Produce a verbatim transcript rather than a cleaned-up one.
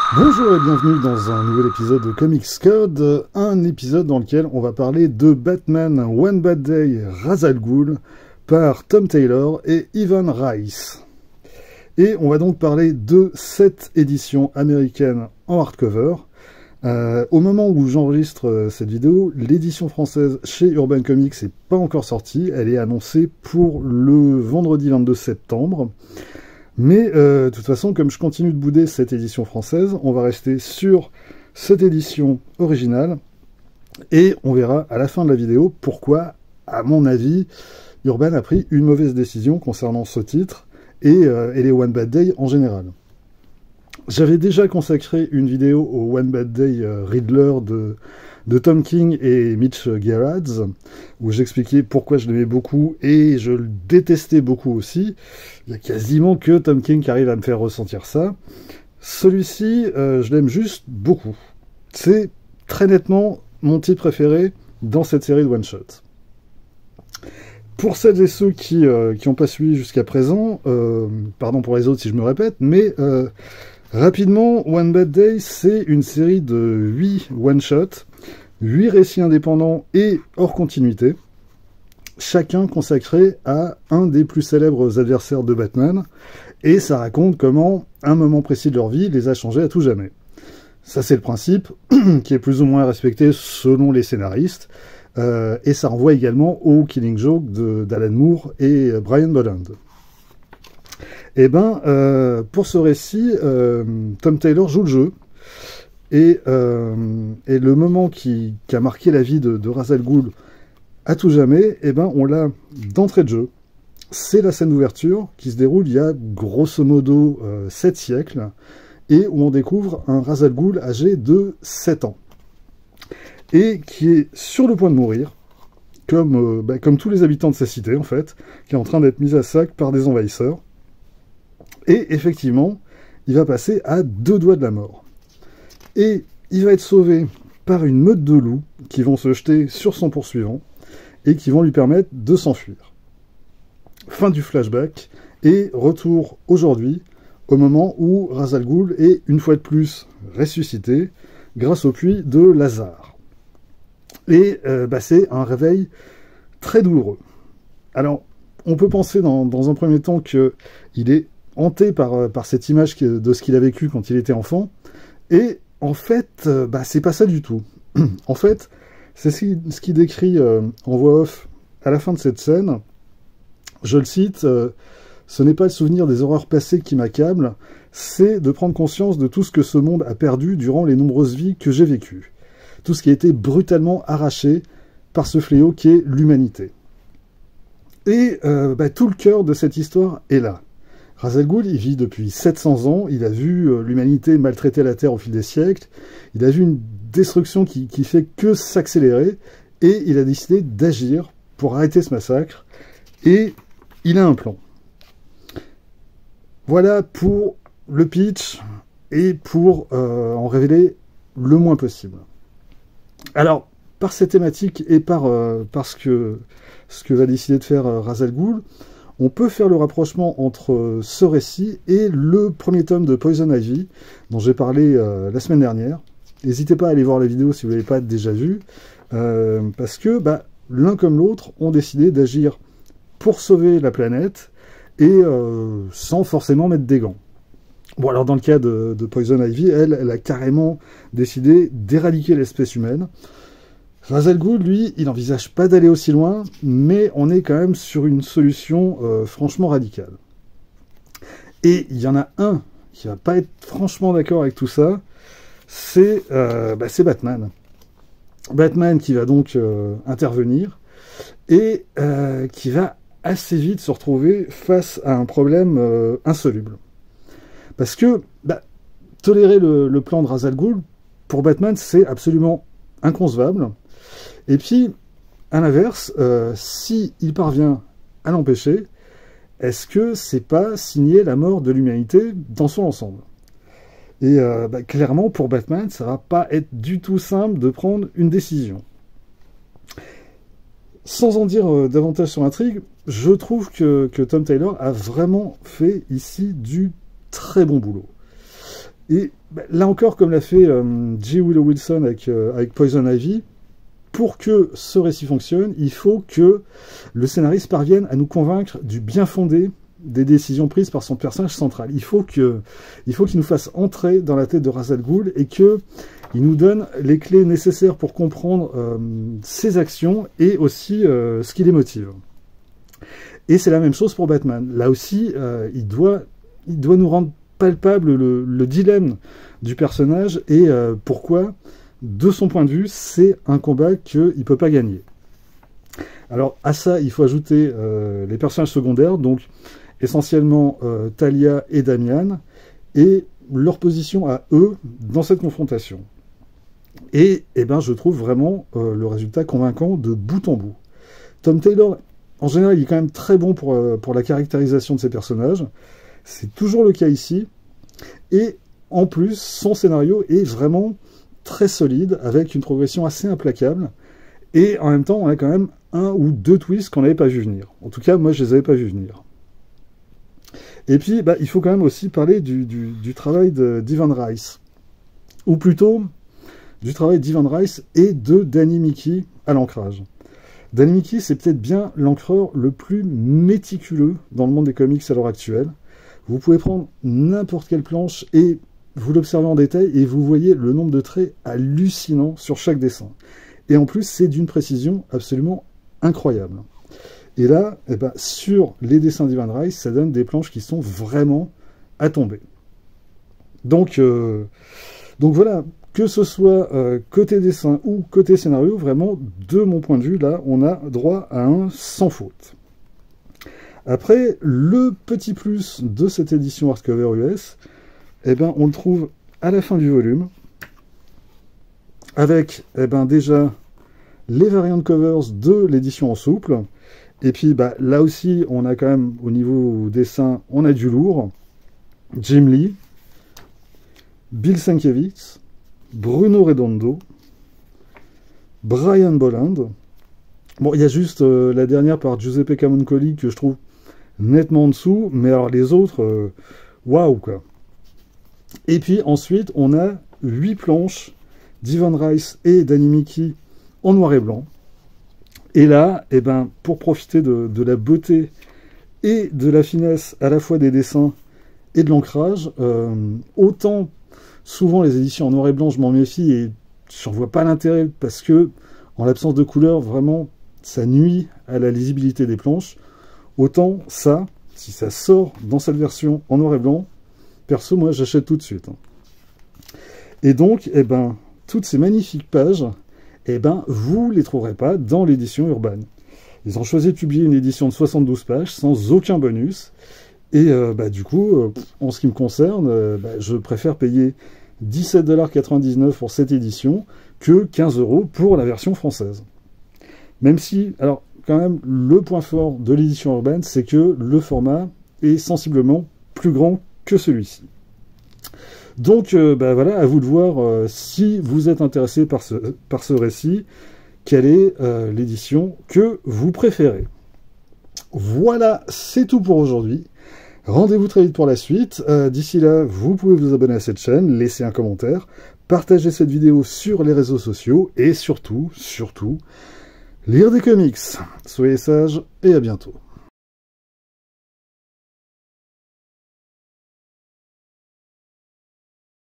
Bonjour et bienvenue dans un nouvel épisode de Comics Code, un épisode dans lequel on va parler de Batman One Bad Day Ra's al Ghul par Tom Taylor et Ivan Reis. Et on va donc parler de cette édition américaine en hardcover. Euh, au moment où j'enregistre euh, cette vidéo, l'édition française chez Urban Comics n'est pas encore sortie, elle est annoncée pour le vendredi vingt-deux septembre. Mais euh, de toute façon, comme je continue de bouder cette édition française, on va rester sur cette édition originale, et on verra à la fin de la vidéo pourquoi, à mon avis, Urban a pris une mauvaise décision concernant ce titre, et, euh, et les One Bad Day en général. J'avais déjà consacré une vidéo au One Bad Day euh, Riddler de, de Tom King et Mitch Gerads, où j'expliquais pourquoi je l'aimais beaucoup et je le détestais beaucoup aussi. Il y a quasiment que Tom King qui arrive à me faire ressentir ça. Celui-ci, euh, je l'aime juste beaucoup. C'est très nettement mon titre préféré dans cette série de one-shot. Pour celles et ceux qui n'ont euh, pas suivi jusqu'à présent, euh, pardon pour les autres si je me répète, mais... Euh, rapidement, One Bad Day, c'est une série de huit one-shots, huit récits indépendants et hors continuité, chacun consacré à un des plus célèbres adversaires de Batman, et ça raconte comment un moment précis de leur vie les a changés à tout jamais. Ça, c'est le principe, qui est plus ou moins respecté selon les scénaristes, euh, et ça renvoie également au Killing Joke d'Alan Moore et Brian Boland. Eh ben, euh, pour ce récit, euh, Tom Taylor joue le jeu, et, euh, et le moment qui, qui a marqué la vie de, de Ra's al Ghul à tout jamais, eh ben, on l'a d'entrée de jeu. C'est la scène d'ouverture qui se déroule il y a grosso modo euh, sept siècles, et où on découvre un Ra's al Ghul âgé de sept ans, et qui est sur le point de mourir, comme, euh, bah, comme tous les habitants de sa cité en fait, qui est en train d'être mis à sac par des envahisseurs. Et effectivement, il va passer à deux doigts de la mort. Et il va être sauvé par une meute de loups qui vont se jeter sur son poursuivant et qui vont lui permettre de s'enfuir. Fin du flashback et retour aujourd'hui, au moment où Ra's al Ghul est une fois de plus ressuscité grâce au puits de Lazare. Et euh, bah, c'est un réveil très douloureux. Alors, on peut penser dans, dans un premier temps qu'il est hanté par, par cette image de ce qu'il a vécu quand il était enfant, et en fait, bah, c'est pas ça du tout. En fait, c'est ce qu'il ce qui décrit euh, en voix off à la fin de cette scène. Je le cite, euh, « Ce n'est pas le souvenir des horreurs passées qui m'accable, c'est de prendre conscience de tout ce que ce monde a perdu durant les nombreuses vies que j'ai vécues. Tout ce qui a été brutalement arraché par ce fléau qui est l'humanité. » Et euh, bah, tout le cœur de cette histoire est là. Ra's al Ghul, il vit depuis sept cents ans, il a vu euh, l'humanité maltraiter la Terre au fil des siècles, il a vu une destruction qui, qui fait que s'accélérer, et il a décidé d'agir pour arrêter ce massacre, et il a un plan. Voilà pour le pitch, et pour euh, en révéler le moins possible. Alors, par cette thématique, et par, euh, par ce, que, ce que va décider de faire euh, Ra's al Ghul, on peut faire le rapprochement entre ce récit et le premier tome de Poison Ivy, dont j'ai parlé euh, la semaine dernière. N'hésitez pas à aller voir la vidéo si vous ne l'avez pas déjà vue, euh, parce que bah, l'un comme l'autre ont décidé d'agir pour sauver la planète, et euh, sans forcément mettre des gants. Bon, alors dans le cas de, de Poison Ivy, elle, elle a carrément décidé d'éradiquer l'espèce humaine. Ra's al Ghul, lui, il n'envisage pas d'aller aussi loin, mais on est quand même sur une solution euh, franchement radicale. Et il y en a un qui va pas être franchement d'accord avec tout ça, c'est euh, bah, Batman. Batman qui va donc euh, intervenir, et euh, qui va assez vite se retrouver face à un problème euh, insoluble. Parce que bah, tolérer le, le plan de Ra's al Ghul, pour Batman, c'est absolument inconcevable. Et puis, à l'inverse, euh, si il parvient à l'empêcher, est-ce que c'est pas signer la mort de l'humanité dans son ensemble? Et euh, bah, clairement, pour Batman, ça va pas être du tout simple de prendre une décision. Sans en dire euh, davantage sur l'intrigue, je trouve que, que Tom Taylor a vraiment fait ici du très bon boulot. Et bah, là encore, comme l'a fait euh, J. Willow Wilson avec, euh, avec Poison Ivy, pour que ce récit fonctionne, il faut que le scénariste parvienne à nous convaincre du bien fondé des décisions prises par son personnage central. Il faut que, il faut qu'il nous fasse entrer dans la tête de Ra's al Ghul et qu'il nous donne les clés nécessaires pour comprendre euh, ses actions et aussi euh, ce qui les motive. Et c'est la même chose pour Batman. Là aussi, euh, il doit, il doit nous rendre palpable le, le dilemme du personnage et euh, pourquoi, de son point de vue, c'est un combat qu'il ne peut pas gagner. Alors à ça, il faut ajouter euh, les personnages secondaires, donc essentiellement euh, Talia et Damian, et leur position à eux dans cette confrontation. Et eh ben, je trouve vraiment euh, le résultat convaincant de bout en bout. Tom Taylor, en général, il est quand même très bon pour, euh, pour la caractérisation de ses personnages. C'est toujours le cas ici. Et en plus, son scénario est vraiment très solide, avec une progression assez implacable. Et en même temps, on a quand même un ou deux twists qu'on n'avait pas vu venir. En tout cas, moi, je les avais pas vus venir. Et puis, bah, il faut quand même aussi parler du, du, du travail d'Ivan Reis. Ou plutôt, du travail d'Ivan Reis et de Danny Miki à l'ancrage. Danny Miki, c'est peut-être bien l'encreur le plus méticuleux dans le monde des comics à l'heure actuelle. Vous pouvez prendre n'importe quelle planche et vous l'observez en détail et vous voyez le nombre de traits hallucinant sur chaque dessin. Et en plus, c'est d'une précision absolument incroyable. Et là, eh ben, sur les dessins d'Ivan Reis, ça donne des planches qui sont vraiment à tomber. Donc, euh, donc voilà, que ce soit euh, côté dessin ou côté scénario, vraiment, de mon point de vue, là, on a droit à un sans faute. Après, le petit plus de cette édition hardcover U S, eh ben, on le trouve à la fin du volume, avec eh ben, déjà les variant covers de l'édition en souple. Et puis bah, là aussi, on a quand même, au niveau dessin, on a du lourd. Jim Lee, Bill Sienkiewicz, Bruno Redondo, Brian Bolland. Bon, il y a juste euh, la dernière par Giuseppe Camuncoli que je trouve nettement en dessous, mais alors les autres, waouh wow, quoi. Et puis ensuite, on a huit planches d'Ivan Reis et Danny Miki en noir et blanc. Et là, eh ben, pour profiter de, de la beauté et de la finesse à la fois des dessins et de l'ancrage, euh, autant souvent les éditions en noir et blanc, je m'en méfie et je n'en vois pas l'intérêt parce que, en l'absence de couleur, vraiment, ça nuit à la lisibilité des planches. Autant ça, si ça sort dans cette version en noir et blanc, perso, moi, j'achète tout de suite. Et donc, eh ben, toutes ces magnifiques pages, eh ben, vous ne les trouverez pas dans l'édition Urban. Ils ont choisi de publier une édition de soixante-douze pages, sans aucun bonus. Et euh, bah, du coup, euh, en ce qui me concerne, euh, bah, je préfère payer dix-sept dollars quatre-vingt-dix-neuf pour cette édition que quinze euros pour la version française. Même si, alors, quand même, le point fort de l'édition Urban, c'est que le format est sensiblement plus grand que celui-ci. Donc, euh, bah voilà, à vous de voir euh, si vous êtes intéressé par ce, par ce récit, quelle est euh, l'édition que vous préférez. Voilà, c'est tout pour aujourd'hui. Rendez-vous très vite pour la suite. Euh, D'ici là, vous pouvez vous abonner à cette chaîne, laisser un commentaire, partager cette vidéo sur les réseaux sociaux et surtout, surtout, lire des comics. Soyez sages et à bientôt.